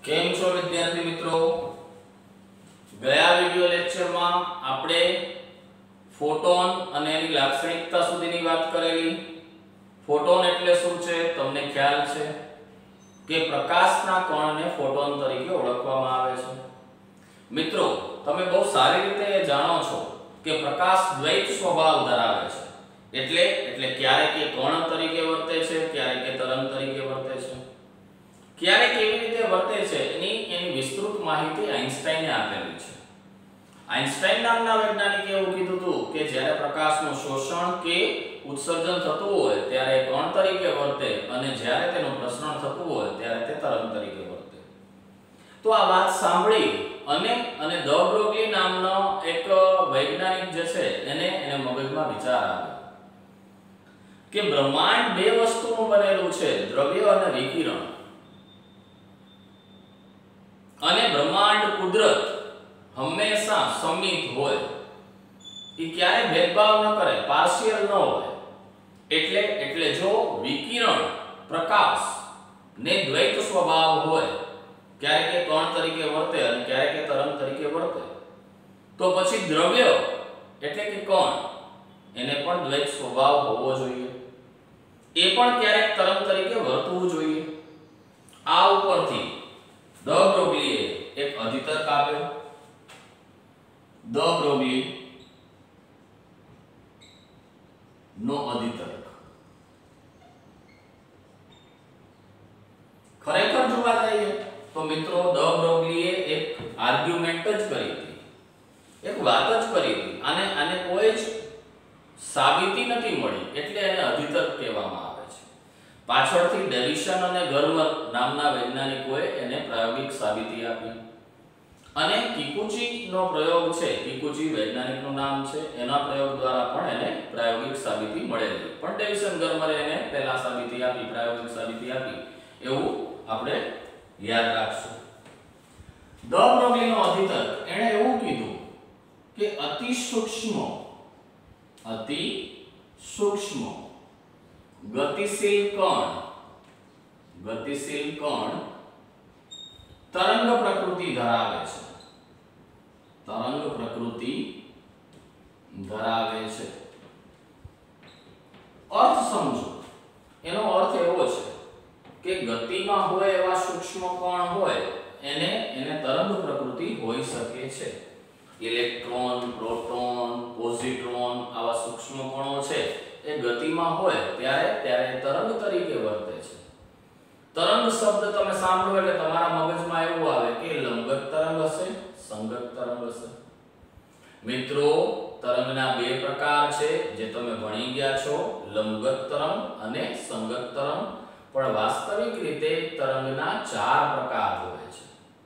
કેમ છો વિદ્યાર્થી મિત્રો? ગયા વિડિયો લેક્ચરમાં આપણે ફોટોન અને એની લાક્ષણિકતા સુધીની વાત કરેલી. ફોટોન એટલે શું છે તમને ખ્યાલ છે કે પ્રકાશના કણને ફોટોન તરીકે ઓળખવામાં આવે છે. મિત્રો તમે બહુ સારી રીતે જાણો છો કે પ્રકાશ દ્વૈત સ્વભાવ ધરાવે છે. એટલે ક્યારેક એ કણ તરીકે વર્તે છે, ક્યારેક એ તરંગ તરીકે વર્તે છે. ક્યારે કેવી રીતે વર્તે છે એની વિસ્તૃત માહિતી આઈન્સ્ટાઈને આપેલી છે. આઈન્સ્ટાઈન નામના વૈજ્ઞાનિકે એવું કીધું હતું કે જ્યારે પ્રકાશનું શોષણ કે ઉત્સર્જન થતું હોય ત્યારે કણ તરીકે વર્તે અને જ્યારે તેનું પ્રસરણ થતું હોય ત્યારે તે તરંગ તરીકે વર્તે. તો આ વાત સાંભળી અને દ બ્રોગલી નામનો એક વૈજ્ઞાનિક જે છે એને મગજમાં વિચાર આવ્યો કે બ્રહ્માંડ બે વસ્તુનું બનેલું છે, દ્રવ્ય અને વિકિરણ. અને બ્રહ્માંડ કુદરત હંમેશા સમિત હોય, એ ક્યારે ભેદભાવ ન કરે, પાર્શિયલ ન હોય. એટલે જો વિકિરણ પ્રકાશ ને દ્વૈત સ્વભાવ હોય, ક્યારેક એ કણ તરીકે વર્તે અને ક્યારેક એ તરંગ તરીકે વર્તે, તો પછી દ્રવ્ય એટલે કે કણ એને પણ દ્વૈત સ્વભાવ હોવો જોઈએ, એ પણ ક્યારેક તરંગ તરીકે વર્તવું જોઈએ. આ ઉપરથી દ બ્રોગલીએ એક અધિતર્ક આપ્યો. દ બ્રોગલી નો અધિતર્ક ખરેખર જોવા જઈએ તો મિત્રો દ બ્રોગલીએ એક આર્ગ્યુમેન્ટ જ કરી હતી, એક વાત જ કરી હતી. આને કોઈ જ સાબિતી નથી મળી એટલે એને અધિતર્ક કહેવામાં આવે છે. પાછળથી ડેવિસન અને ગર્મર નામના વૈજ્ઞાનિકોએ એને પ્રાયોગિક સાબિતી આપી અને કિકુચી નો પ્રયોગ છે, કિકુચી વૈજ્ઞાનિકનું નામ છે, એના પ્રયોગ દ્વારા પણ એને પ્રાયોગિક સાબિતી મળેલી. પણ ડેવિસન ગર્મરે એને પહેલા સાબિતી આપી, પ્રાયોગિક સાબિતી આપી, એવું આપણે યાદ રાખશું. દ બ્રોગલીનો અધિતર્ક એણે એવું કીધું કે અતિ સૂક્ષ્મ ગતિશીલ કણ તરંગ પ્રકૃતિ ધરાવે છે. અર્થ સમજો. એનો અર્થ એવો છે કે ગતિમાં હોય એવા સૂક્ષ્મ કણ હોય એને તરંગ પ્રકૃતિ હોઈ શકે છે. ઇલેક્ટ્રોન, પ્રોટોન, પોઝિટ્રોન આવા સૂક્ષ્મ કણો છે એ ગતિમાં હોય ત્યારે તરંગ તરીકે વર્તે છે. તરંગ શબ્દ તમે સાંભળો એટલે તમારા મગજમાં એવું આવે કે લંબગત તરંગ હશે, સંગત તરંગ હશે. મિત્રો તરંગના બે પ્રકાર છે જે તમે ભણી ગયા છો, લંબગત તરંગ અને સંગત તરંગ. પણ વાસ્તવિક રીતે તરંગના ચાર પ્રકાર હોય છે.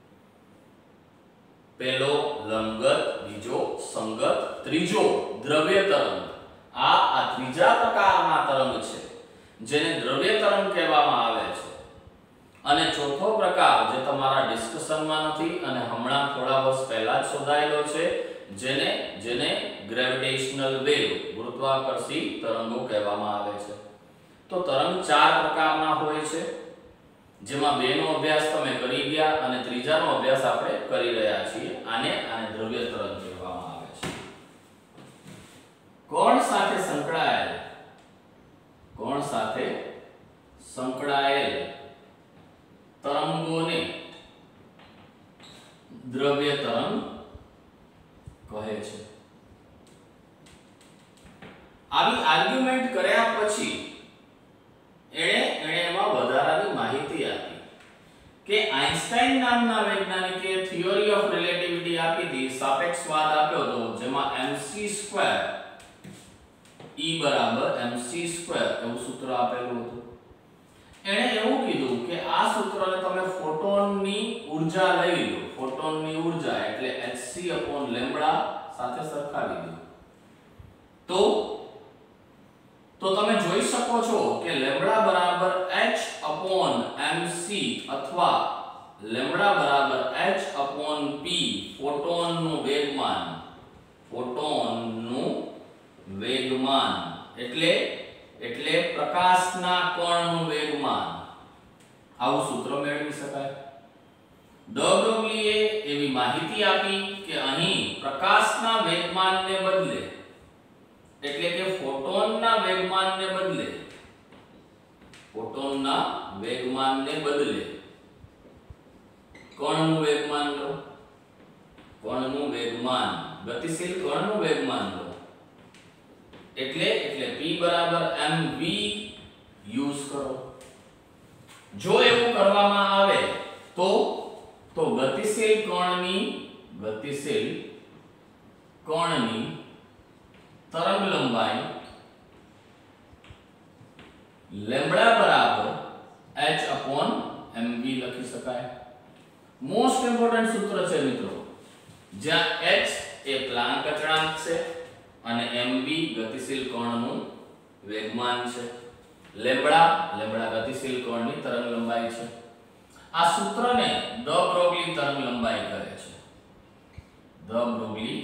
પહેલો લંબગત, બીજો સંગત, ત્રીજો દ્રવ્ય તરંગ. આ ત્રીજા પ્રકારના તરંગ છે જેને દ્રવ્ય તરંગ કહેવામાં આવે છે. અને ચોથો પ્રકાર જે તમારા ડિસ્કશનમાં નથી અને હમણાં થોડા વર્ષ પહેલા જ શોધાયેલો છે જેને ગ્રેવિટેશનલ વેવ, ગુરુત્વાકર્ષી તરંગો કહેવામાં આવે છે. તો તરંગ ચાર પ્રકારના હોય છે જેમાં બેનો અભ્યાસ તમે કરી ગયા અને ત્રીજાનો અભ્યાસ આપણે કરી રહ્યા છીએ. આને દ્રવ્ય તરંગ કહેવામાં આવે છે. કણ સાથે સંકળાયેલ તરંગોને દ્રવ્ય તરંગ કહે છે. આવી આર્ગ્યુમેન્ટ કર્યા પછી એણે એમાં વધારાની માહિતી આપી કે આઈન્સ્ટાઈન નામના વૈજ્ઞાનિકે થિયરી ઓફ રિલેટિવિટી આપી હતી, સાપેક્ષવાદ આપ્યો હતો, જેમાં mc² E = mc² એવું સૂત્ર આપેલું હતું. એણે એવું કીધું કે આ સૂત્રને તમે ફોટોનની ઊર્જા લઈ લો, ફોટોનની ઊર્જા એટલે hc/λ સાથે સરખાવી દો. તો તમે જોઈ શકો છો કે λ = h/mc અથવા λ = h/p ફોટોનનું વેગમાન એટલે પ્રકાશના કણનું વેગમાન. આવું સૂત્ર મેળવી શકાય. ડ બ્રોગલીએ એવી માહિતી આપી કે અહીં પ્રકાશના વેગમાનને બદલે એટલે કે ફોટોનના વેગમાનને બદલે કણનું વેગમાન લો, કણનું વેગમાન, ગતિશીલ કણનું વેગમાન લો એટલે p બરાબર mv યુઝ કરો. જો એવું કરવામાં આવે તો ગતિશીલ કણની તરંગલંબાઈ લેમ્બડા બરાબર h/mv લખી શકાય. મોસ્ટ ઇમ્પોર્ટન્ટ સૂત્ર છે મિત્રો, જ્યાં h એ પ્લાન્ક અચળાંક છે અને mv ગતિશીલ કણનું વેગમાન છે, લેમ્બડા ગતિશીલ કણની તરંગલંબાઈ છે. આ સૂત્રને દ બ્રોગલી તરંગલંબાઈ કહે છે. દ બ્રોગલી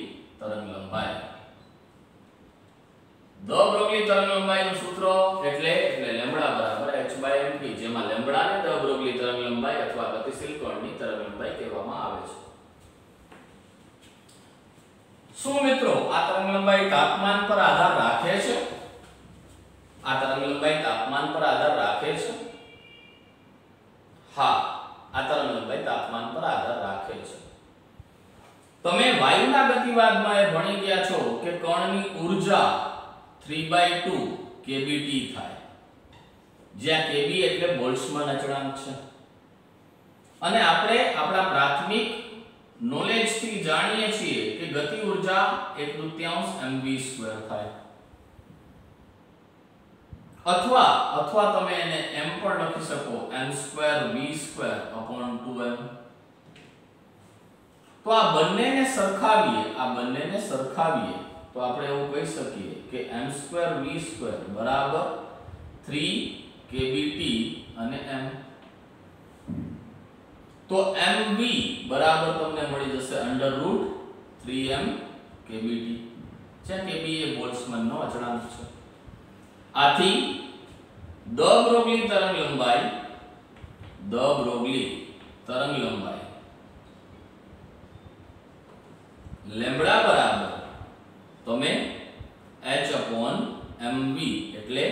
તરંગલંબાઈનું સૂત્ર એટલે લેમ્બડા બરાબર h/mv, જેમાં લેમ્બડાને દ બ્રોગલી તરંગલંબાઈ અથવા ગતિશીલ કણની તરંગલંબાઈ કહેવામાં આવે છે. શું મિત્રો આ તરંગલંબાઈ તાપમાન પર આધાર રાખે છે? આ તરંગલંબાઈ તાપમાન પર આધાર રાખે છે? હા, આ તરંગલંબાઈ તાપમાન પર આધાર રાખે છે. તમે વાયુના ગતિવાદમાં એ ભણી ગયા છો કે કણની ઊર્જા 3/2 kBT થાય, જ્યાં kB એટલે બોલ્ટ્ઝમાન અચળાંક છે. અને આપણે આપણા પ્રાથમિક નોલેજ થી જાણીએ છીએ કે ગતિ ઊર્જા 1/3 mv² થાય, અથવા તમે એને m પણ લખી શકો, m²v²/2m. તો આ બંનેને સરખાવીએ તો આપણે એવું કહી શકીએ કે m²v² બરાબર 3 kBT અને m. તો mv બરાબર તમને મળી જશે √3m kBT, જ્યાં kB એ બોલ્ટ્ઝમાનનો અચળાંક છે. આથી દ બ્રોગલી તરંગલંબાઈ લેમ્બડા બરાબર તમે h/mv એટલે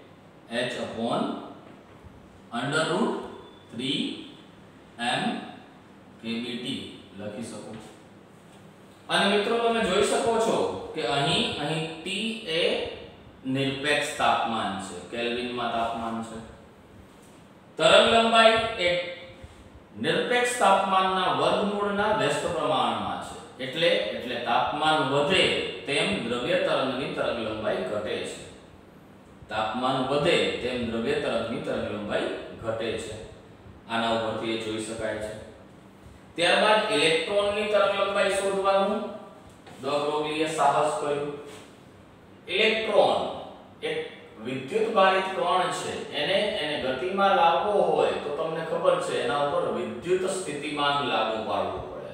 h/√3m kBT લખી શકો. અને મિત્રો તમે જોઈ શકો છો કે અહીં T એ નિરપેક્ષ તાપમાન છે, કેલ્વિનમાં તાપમાન છે. તરંગલંબાઈ એક નિરપેક્ષ તાપમાનના વર્ગમૂળના વ્યસ્ત પ્રમાણમાં છે. એટલે તાપમાન વધે તેમ દ્રવ્ય તરંગની તરંગલંબાઈ ઘટે છે. તાપમાન વધે તેમ દ્રવ્ય તરંગની તરંગલંબાઈ ઘટે છે. આના ઉપરથી એ જોઈ શકાય છે. ત્યારબાદ ઇલેક્ટ્રોનની તરંગલંબાઈ શોધવાનું દ બ્રોગલીએ સાહસ કર્યું. ઇલેક્ટ્રોન એક વિદ્યુત ભારિત કણ છે, એને ગતિમાં લાવવો હોય તો તમને ખબર છે એના ઉપર વિદ્યુત સ્થિતિમાન લાગુ પાડવું પડે.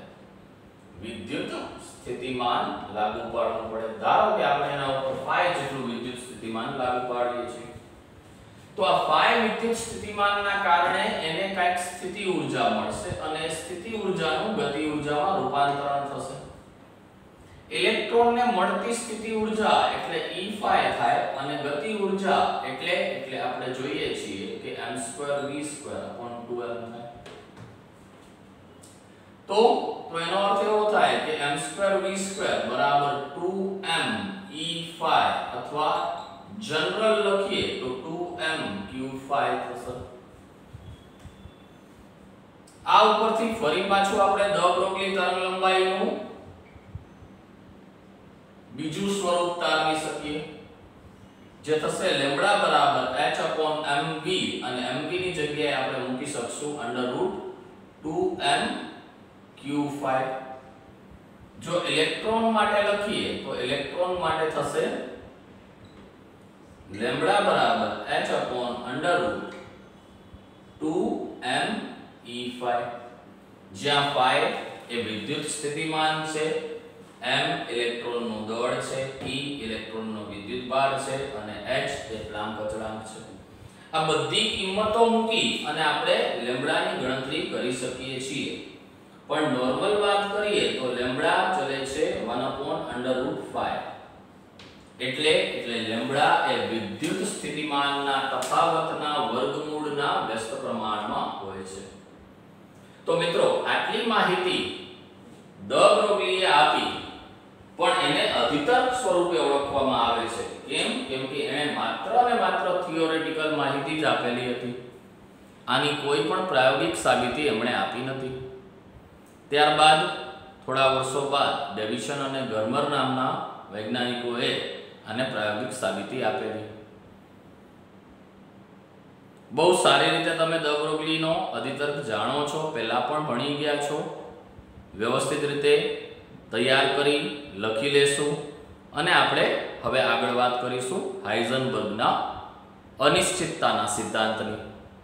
ધારો કે આપણે એના ઉપર phi જેટલું વિદ્યુત સ્થિતિમાન લાગુ પાડીએ છીએ, તો આ phi વિદ્યુત સ્થિતિમાનના કારણે એને કંઈક સ્થિતિ ઊર્જા મળશે અને સ્થિતિ ઊર્જાનું ગતિ ઊર્જામાં રૂપાંતરણ થશે. ઇલેક્ટ્રોનને મળતી સ્થિતિ ઊર્જા એટલે E phi થાય અને ગતિ ઊર્જા એટલે આપણે જોઈએ છીએ કે m²v²/2m થાય. તો એનો અર્થ એવો થાય કે m²v² બરાબર 2m E phi અથવા જનરલ લખીએ તો 2m q phi થશે. આ ઉપરથી ફરી પાછું આપણે દ બ્રોગલી તરંગલંબાઈનું બીજું સ્વરૂપ તારવી શકીએ, જે થશે લેમ્બડા બરાબર h/mv અને mv ની જગ્યાએ આપણે મૂકી શકશું √2m q phi. જો ઇલેક્ટ્રોન માટે લખીએ તો ઇલેક્ટ્રોન માટે થશે લેમ્બડા બરાબર h/√2m e phi, જ્યાં phi એ વિદ્યુત સ્થિતિમાન છે, m ઇલેક્ટ્રોનનું દળ છે, e ઇલેક્ટ્રોનનો વિદ્યુતભાર છે અને h એ પ્લાન્ક અચળાંક છે. આ બધી કિંમતો મૂકી અને આપણે લેમ્બડાની ગણતરી કરી શકીએ છીએ. પણ નોર્મલ વાત કરીએ તો લેમ્બડા ચલે છે 1/√5 એટલે લેમ્બડા એ વિદ્યુત સ્થિતિમાનના તફાવતના વર્ગમૂળના વ્યસ્ત પ્રમાણમાં હોય છે। તો મિત્રો આટલી માહિતી દ બ્રોગલીએ આપી, પણ એને અધિતર્ક સ્વરૂપે ઓળખવામાં આવે છે। કેમ કે એને માત્ર અને માત્ર થિયોરેટિકલ માહિતી જ આપેલી હતી, આની કોઈ પણ પ્રાયોગિક સાબિતી એમણે આપી નથી। ત્યારબાદ થોડા વર્ષો બાદ ડેવિશન અને ગર્મર નામના વૈજ્ઞાનિકોએ આને પ્રાયોગિક સાબિતી આપેલી। બહુ સારી રીતે તમે દ બ્રોગલીનો અધિતર્ક જાણો છો, પહેલા પણ ભણી ગયા છો। વ્યવસ્થિત રીતે તૈયાર કરી લખી લેશું અને આપણે હવે આગળ વાત કરીશું હાઇઝનબર્ગના અનિશ્ચિતતાના સિદ્ધાંતની।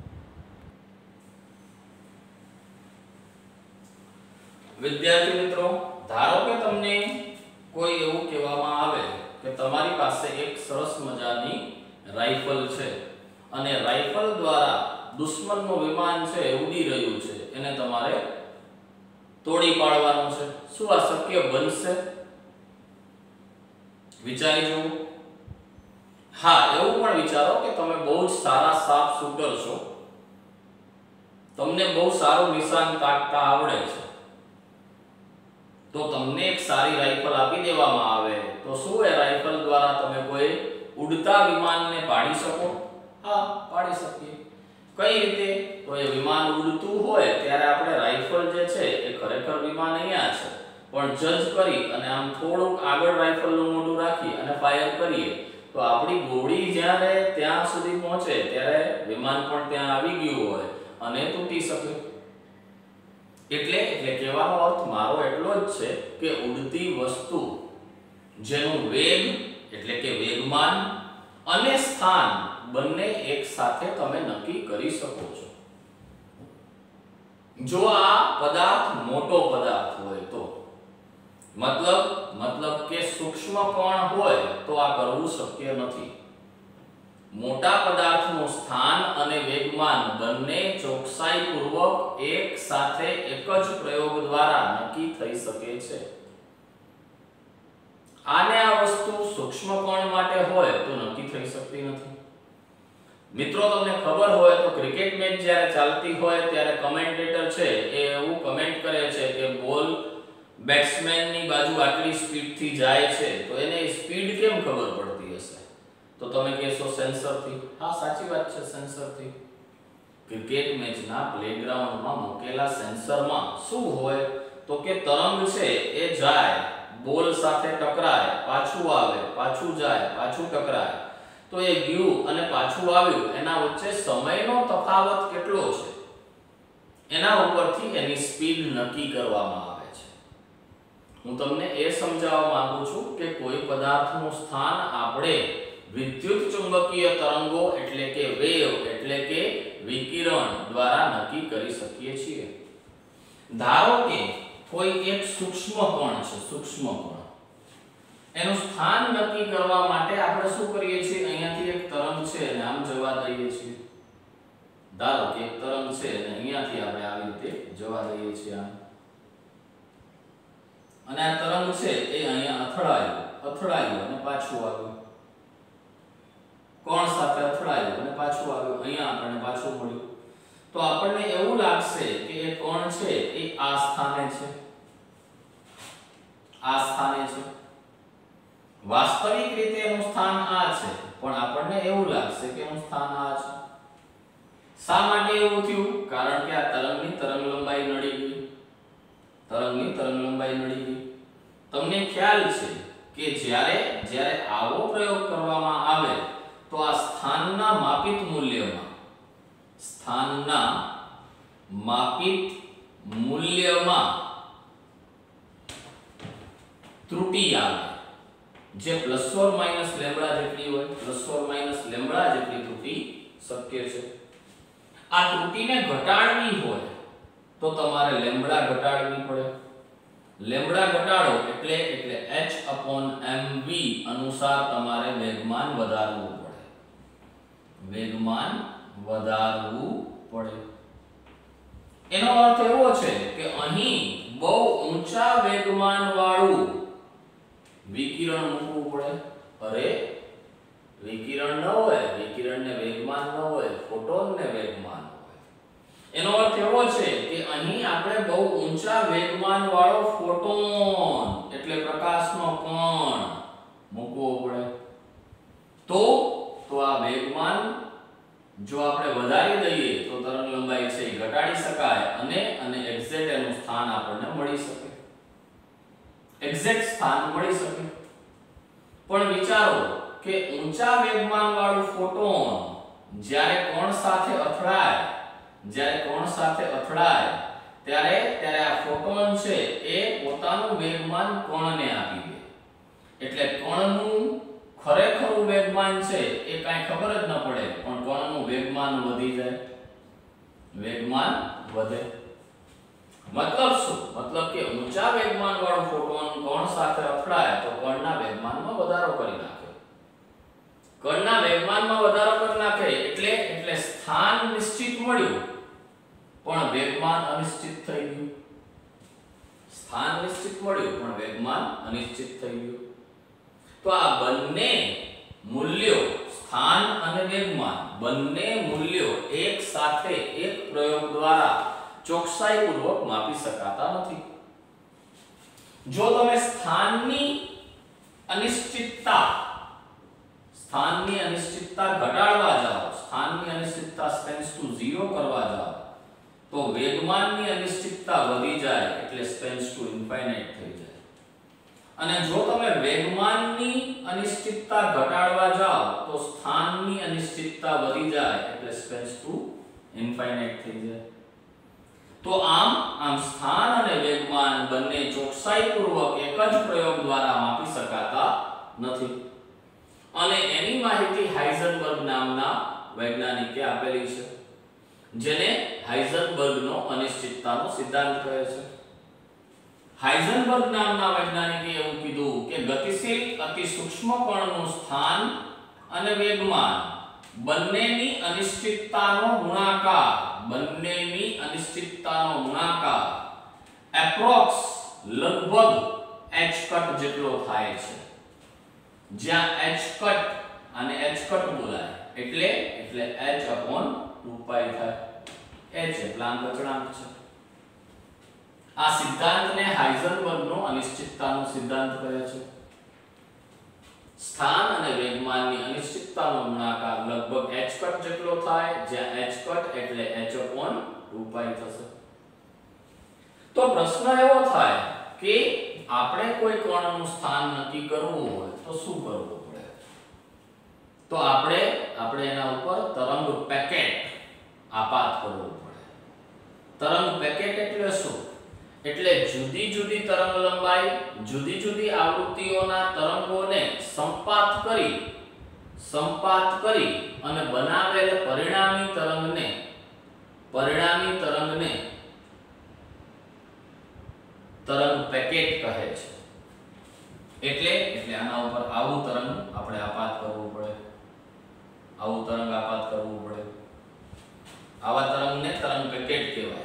વિદ્યાર્થી મિત્રો, ધારો કે તમને કોઈ એવું કહેવામાં આવે કે તમારી પાસે એક સરસ મજાની રાઇફલ છે અને રાઇફલ દ્વારા દુશ્મનનું વિમાન છે ઉડી રહ્યું છે, એને તમારે તોડી પાડવાનું છે। શું આ શક્ય બનશે? વિચારી જુઓ। હા, એવું પણ વિચારો કે તમે બહુ જ સારા શાર્પ શૂટર છો, તમને બહુ સારું નિશાન તાકતા આવડે છે, તો તમને એક સારી રાઇફલ આપી દેવામાં આવે તો શું એ રાઇફલ દ્વારા તમે કોઈ ઉડતા વિમાનને પાડી શકો? હા, પાડી શકીએ। કઈ રીતે? તો એ વિમાન ઉડતું હોય ત્યારે આપણે રાઇફલ જે છે એ ખરેખર વિમાન અહીંયા છે, પણ જજ કરી અને આમ થોડુંક આગળ રાઇફલનું મોઢું રાખી અને ફાયર કરીએ તો આપણી ગોળી જ્યારે ત્યાં સુધી પહોંચે ત્યારે વિમાન પણ ત્યાં આવી ગયું હોય અને તૂટી શકે। એટલે કહેવાનો અર્થ મારો એટલો જ છે કે ઉડતી વસ્તુ જેનું વેગ એટલે કે વેગમાન અને સ્થાન બંને એક સાથે તમે નક્કી કરી શકો છો। જો આ પદાર્થ મોટો પદાર્થ હોય તો મતલબ કે સૂક્ષ્મ કણ હોય તો આ કરવું શક્ય નથી। મોટા પદાર્થનું સ્થાન અને વેગમાન બંને ચોકસાઈપૂર્વક એક સાથે એક જ પ્રયોગ દ્વારા નક્કી થઈ શકે છે। આને આ વસ્તુ સૂક્ષ્મ કણ માટે હોય તો નક્કી થઈ શકતી નથી। મિત્રો, તમને ખબર હોય તો ક્રિકેટ મેચ જ્યારે ચાલતી હોય ત્યારે કમેન્ટેટર છે એ એવું કમેન્ટ કરે છે કે બોલ બેટ્સમેનની બાજુ આટલી સ્પીડથી જાય છે, તો એને સ્પીડ કેમ ખબર પડતી હશે? તો તમે કહેશો સેન્સરથી। હા, સાચી વાત છે, સેન્સરથી। ક્રિકેટ મેચના પ્લેગ્રાઉન્ડમાં મૂકેલા સેન્સરમાં શું હોય તો કે તરંગ છે એ જાય, બોલ સાથે ટકરાય, પાછું આવે, પાછું જાય, પાછું ટકરાય, તો એ ગયું અને પાછું આવ્યું, એના વચ્ચે સમયનો તફાવત કેટલો છે એના ઉપરથી એની સ્પીડ નક્કી કરવામાં આવે છે। હું તમને એ સમજાવવા માંગુ છું કે કોઈ પદાર્થનું સ્થાન આપણે વિદ્યુત ચુંબકીય તરંગો એટલે કે વેવ એટલે કે વિકિરણ દ્વારા નક્કી કરી શકીએ છીએ। ધારો કે કોઈ એક સૂક્ષ્મ કણ છે, સૂક્ષ્મ કણ, એનું સ્થાન નક્કી કરવા માટે આપણે શું કરીએ છીએ? અહીંયાથી એક તરંગ છે અને આમ જવા દઈએ છીએ। ધારો કે એક તરંગ છે અને અહીંયાથી આપણે આવી રીતે જવા દઈએ છીએ આમ, અને આ તરંગ છે એ અહીંયા અથડાયું અને પાછું આવ્યું, કોણ સાથે અથડાયું અને પાછું આવ્યું, અહીંયા આપણને પાછું મળ્યું, તો આપણને એવું લાગશે કે એ કોણ છે એ આ સ્થાને છે, આ સ્થાને છે। વાસ્તવિક રીતે એનું સ્થાન આ છે, પણ આપણને એવું લાગશે કે એનું સ્થાન આ છે। શા માટે એવું થયું? કારણ કે આ તરંગની તરંગલંબાઈ નડી ગઈ, તમને ખ્યાલ છે કે જ્યારે આવો પ્રયોગ કરવામાં આવે તો આ સ્થાનના માપિત મૂલ્યમાં ત્રુટિ આવે, જે પ્લસ ઓર માઈનસ લેમ્બડા જેટલી હોય, પ્લસ ઓર માઈનસ લેમ્બડા જેટલી ત્રુટિ શક્ય છે। આ ત્રુટિને ઘટાડવી હોય તો તમારે લેમ્બડા ઘટાડવી પડે। લેમ્બડા ઘટાડો એટલે h/mv અનુસાર તમારે વેગમાન વધારવું પડે। એનો અર્થ એવો છે કે અહીં બહુ ઊંચા વેગમાન વાળું વિકિરણ મૂકવું પડે. અરે વિકિરણ ન હોય, વિકિરણને વેગમાન ન હોય, ફોટોનને વેગમાન હોય. એનો અર્થ એવો છે કે અહીં આપણે બહુ ઊંચા વેગમાન વાળો ફોટોન એટલે પ્રકાશનો કણ મૂકવો પડે. તો આ વેગમાન જો આપણે વધારી દઈએ તો તરંગ લંબાઈ છે એ ઘટાડી શકાય અને એક્ઝેક્ટ એનું સ્થાન આપણને મળી શકે, એક્ઝેક્ટ સ્થાન મળી શકે. પણ વિચારો કે ઊંચા વેગમાન વાળું ફોટોન જ્યારે કોણ સાથે અથડાય, ત્યારે આ ફોટોન છે એ પોતાનું વેગમાન કણને આપી દે. એટલે કણનું ખરેખરું વેગમાન છે એ કાંઈ ખબર જ ન પડે, પણ કણનું વેગમાન વધી જાય, વેગમાન વધે. મતલબ શું? મતલબ કે ઊંચા વેગમાન વાળું ફોટોન કણ સાથે અથડાય તો કણના વેગમાનમાં વધારો કરી નાખે. કણના વેગમાનમાં વધારો કરી નાખે એટલે સ્થાન નિશ્ચિત મળ્યું પણ વેગમાન અનિશ્ચિત થઈ ગયું. સ્થાન નિશ્ચિત મળ્યું પણ વેગમાન અનિશ્ચિત થઈ ગયું. તો આ બંને મૂલ્યો, સ્થાન અને વેગમાન, બંને મૂલ્યો એક સાથે એક પ્રયોગ દ્વારા ચોકસાઈપૂર્વક માપી શકાતા નથી. જો તમે સ્થાનની અનિશ્ચિતતા ઘટાડવા જાઓ, સ્થાનની અનિશ્ચિતતા ટેન્ડ્સ ટુ 0 કરવા જાઓ તો વેગમાનની અનિશ્ચિતતા વધી જાય એટલે ટેન્ડ્સ ટુ ઇન્ફાઇનાઇટ થઈ જાય. અને જો તમે વેગમાનની અનિશ્ચિતતા ઘટાડવા જાઓ તો સ્થાનની અનિશ્ચિતતા વધી જાય એટલે ટેન્ડ્સ ટુ ઇન્ફાઇનાઇટ થઈ જાય. તો આમ સ્થાન અને વેગમાન બંને ચોકસાઈપૂર્વક એક જ પ્રયોગ દ્વારા માપી શકાતા નથી. અને એની માહિતી હાઇઝનબર્ગ નામના વૈજ્ઞાનિકે આપેલી છે, જેને હાઇઝનબર્ગનો અનિશ્ચિતતાનો સિદ્ધાંત કહે છે. હાઇઝનબર્ગ નામના વૈજ્ઞાનિકે એવું કીધું કે ગતિશીલ અતિ સૂક્ષ્મ કણનું સ્થાન અને વેગમાન બંનેની અનિશ્ચિતતાનો ગુણાકાર એપ્રોક્સ લગભગ h કટ જેટલો થાય છે. જ્યાં h કટ અને h કટ બોલાય એટલે h/2π થાય. h પ્લાન્ક અચળાંક છે. આ સિદ્ધાંતને હાઇઝનબર્ગનો અનિશ્ચિતતાનો સિદ્ધાંત કહે છે. સ્થાન અને વેગમાનની અનિશ્ચિતતાનો ગુણાકાર લગભગ h કટ જેટલો થાય, જ્યાં h કટ એટલે h/2π થશે. તો પ્રશ્ન એવો થાય કે આપણે કોઈ કણનું સ્થાન નક્કી કરવું હોય તો શું કરવું પડે? તો આપણે એના ઉપર તરંગ પેકેટ આપાત કરવું પડે. તરંગ પેકેટ એટલે શું? એટલે જુદી જુદી તરંગ લંબાઈ, જુદી જુદી આવૃત્તિઓના તરંગોને સંપાત કરી અને બનાવેલ પરિણામી તરંગને તરંગ પેકેટ કહે છે. એટલે આના ઉપર આવું તરંગ આપણે આપાત કરવું પડે. આવા તરંગને તરંગ પેકેટ કહેવાય.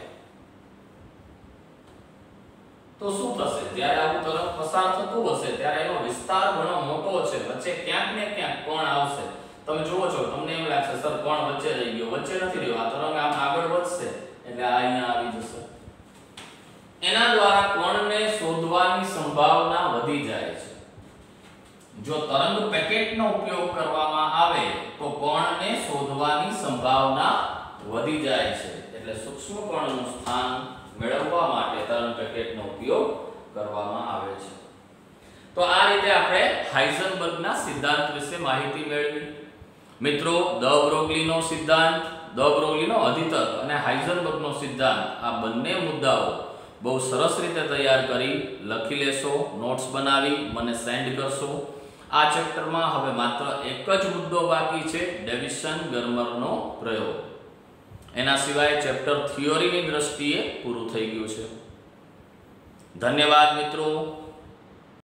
તો શું થશે? જ્યારે આવું તરંગ પસાર થતું હશે ત્યારે એનો વિસ્તાર ઘણો મોટો છે, વચ્ચે ક્યાંક ને ક્યાંક કોણ આવશે. તમે જુઓ છો, તમને એમ લાગશે સર કોણ વચ્ચે રહી ગયો. વચ્ચે નથી રહ્યો. આ તરંગ આમ આગળ વધશે એટલે આ અહીંયા આવી જશે. એના દ્વારા કોણને શોધવાની સંભાવના વધી જાય છે. જો તરંગ પેકેટનો ઉપયોગ કરવામાં આવે તો કોણને શોધવાની સંભાવના વધી જાય છે. એટલે સૂક્ષ્મ કણનું સ્થાન મેળવવા માટે તરંગ પેકેટનો ઉપયોગ કરવામાં આવે છે. તો આ રીતે આપણે હાઇઝનબર્ગના સિદ્ધાંત વિશે માહિતી મેળવી. મિત્રો, દ બ્રોગલીનો સિદ્ધાંત, દ બ્રોગલીનો અધિતર્ક અને હાઇઝનબર્ગનો સિદ્ધાંત, આ બંને મુદ્દાઓ બહુ સરસ રીતે તૈયાર કરી લખી લેશો, નોટ્સ બનાવી મને સેન્ડ કરશો. આ ચેપ્ટરમાં હવે માત્ર એક જ મુદ્દો બાકી છે, ડેવિસન ગર્મરનો પ્રયોગ. એના સિવાય ચેપ્ટર થિયોરીની દ્રષ્ટિએ પૂરું થઈ ગયું છે. ધન્યવાદ મિત્રો.